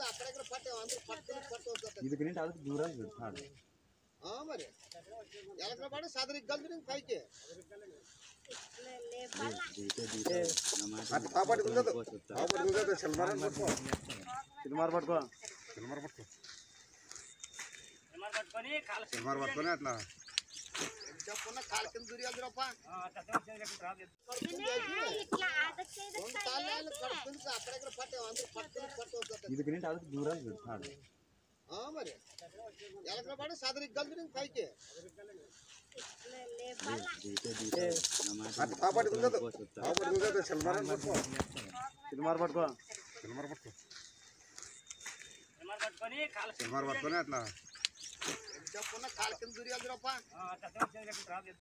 ಇದಕ್ಕೆ ನಿಂತು ಅದಕ್ಕೆ ದೂರ ಹಾಡು మరి ఎలకల పడి సదరికి గల్ది పైకి పట్టుకొని అట్లా చెప్పున్న కాలు కింద దూరేద్దురప్ప అక్కడెక్కడ పట్టావు అందరూ పట్టుకొని ಇದಕ್ಕೆ ನಿಂತು ಅದಕ್ಕೆ ದೂರ ಹಾಡು మరి ఎలకల పడి సదరికి గల్ది పైకి పట్టుకొని అట్లా చెప్పున్న కాలు కింద దూరేద్దురప్ప